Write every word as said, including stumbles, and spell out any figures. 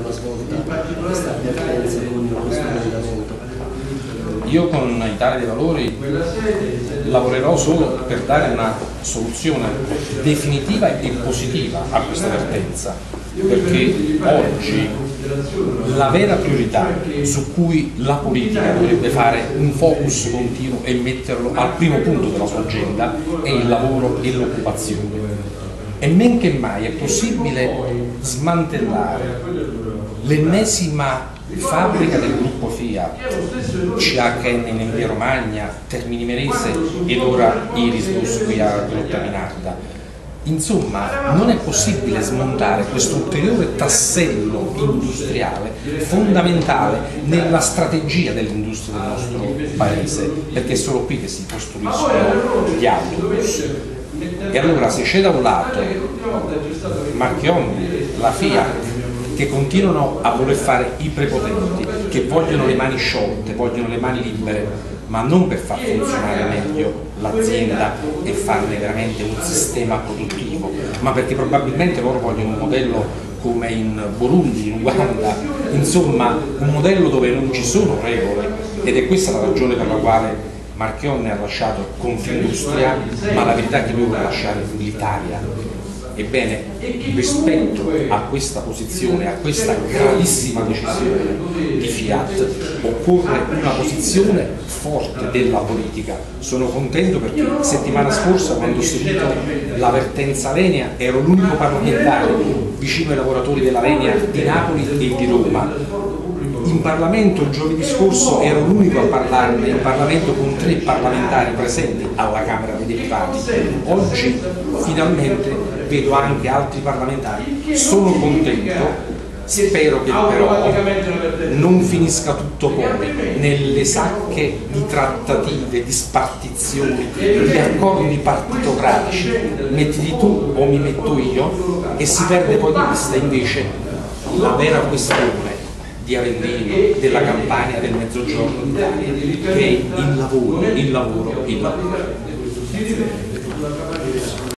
una svolta questa avvertenza con questo emendamento? Io con Italia dei Valori lavorerò solo per dare una soluzione definitiva e positiva a questa vertenza, perché oggi la vera priorità su cui la politica dovrebbe fare un focus continuo e metterlo al primo punto della sua agenda è il lavoro e l'occupazione. E men che mai è possibile smantellare l'ennesima fabbrica del gruppo Fiat, C H N in Emilia Romagna, Termini Imerese ed ora Irisbus qui a Grottaminarda. Insomma, non è possibile smontare questo ulteriore tassello industriale fondamentale nella strategia dell'industria del nostro paese, perché è solo qui che si costruiscono gli autobus. E allora se c'è da un lato Marchionne, la Fiat, che continuano a voler fare i prepotenti, che vogliono le mani sciolte, vogliono le mani libere, ma non per far funzionare meglio l'azienda e farne veramente un sistema produttivo, ma perché probabilmente loro vogliono un modello come in Burundi, in Uganda, insomma un modello dove non ci sono regole, ed è questa la ragione per la quale Marchionne ha lasciato Confindustria, ma la verità è che lui vuole lasciare l'Italia. Ebbene, rispetto a questa posizione, a questa gravissima decisione di Fiat, occorre una posizione forte della politica. Sono contento perché settimana scorsa, quando ho seguito la vertenza Alenia, ero l'unico parlamentare vicino ai lavoratori della Alenia di Napoli e di Roma. In Parlamento giovedì scorso ero l'unico a parlarne, in Parlamento con tre parlamentari presenti alla Camera dei Deputati. Oggi finalmente vedo anche altri parlamentari. Sono contento, spero che però non finisca tutto poi nelle sacche di trattative, di spartizioni, di accordi partitocratici, mettiti tu o mi metto io, e si perde poi di vista invece la vera questione di Avellino, della Campania, del Mezzogiorno d'Italia, che è il lavoro, il lavoro, il lavoro.